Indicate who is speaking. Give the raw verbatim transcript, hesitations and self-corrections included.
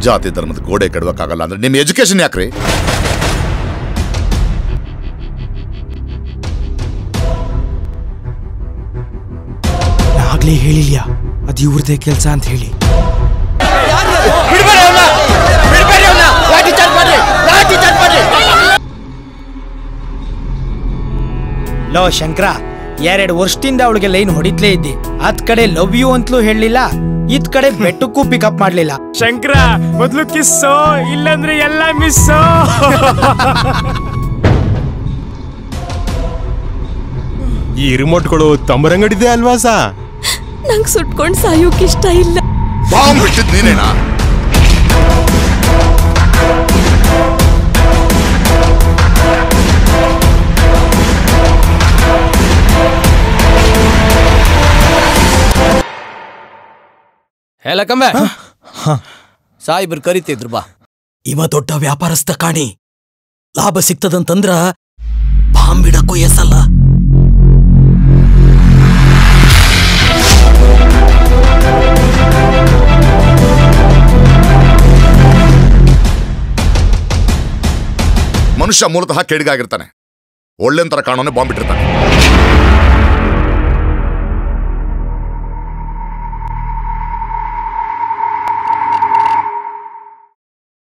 Speaker 1: ಜಾತಿ ಧರ್ಮದ ಗೋಡೆ ಕೆಡವಕ್ಕಾಗಲ್ಲ ಅಂದ್ರೆ ನಿಮ್ಮ ಎಜುಕೇಶನ್ ಯಾಕ್ರಿ?
Speaker 2: ಆಗ್ಲೇ ಹೇಳಿಲ್ಯಾ ಅದು ಇವ್ರದೇ ಕೆಲಸ ಅಂತ ಹೇಳಿ. ಲೋ ಶಂಕರ, ಎರಡು ವರ್ಷದಿಂದ ಅವಳಿಗೆ ಲೈನ್ ಹೊಡಿತ್ಲೇ ಇದ್ದಿ. ಅದ್ ಕಡೆ ಲವ್ ಯು ಅಂತಲೂ ಹೇಳಲಿಲ್ಲ, ಇದ್ ಕಡೆ ಬೆಟ್ಟಕ್ಕೂ ಪಿಕಪ್ ಮಾಡ್ಲಿಲ್ಲ.
Speaker 3: ಶಂಕರ ಮೊದ್ಲು ಕಿಸ್ಸೋ, ಇಲ್ಲಂದ್ರೆ ಎಲ್ಲ ಮಿಸ್ಸೋ.
Speaker 4: ಈ ರಿಮೋಟ್ಗಳು ತಮ್ಮರಂಗಡಿದೆ ಅಲ್ವಾ ಸಾ?
Speaker 5: ನಂಗೆ ಸುಟ್ಕೊಂಡು ಸಾಯೋಕ್ ಇಷ್ಟ ಇಲ್ಲ.
Speaker 1: ಬಾಂಬ್ ಬಿಟ್ಟಿದ್ ನೀನೇನಾ?
Speaker 6: ಹೇಳ ಕಂಬೆ, ಸಾಯಿಬ್ರು ಕರಿತಿದ್ರು ಬಾ.
Speaker 2: ಇವ ದೊಡ್ಡ ವ್ಯಾಪಾರಸ್ಥ ಕಾಣಿ, ಲಾಭ ಸಿಗ್ತದಂತಂದ್ರ ಬಾಂಬಿಡಕ್ಕೂ ಎಸಲ್ಲ.
Speaker 1: ಮನುಷ್ಯ ಮೂಲತಃ ಕೆಡಿಗಾಗಿರ್ತಾನೆ, ಒಳ್ಳೆಂತರ ಕಾಣೋನೆ ಬಾಂಬ್ ಬಿಟ್ಟಿರ್ತಾನೆ.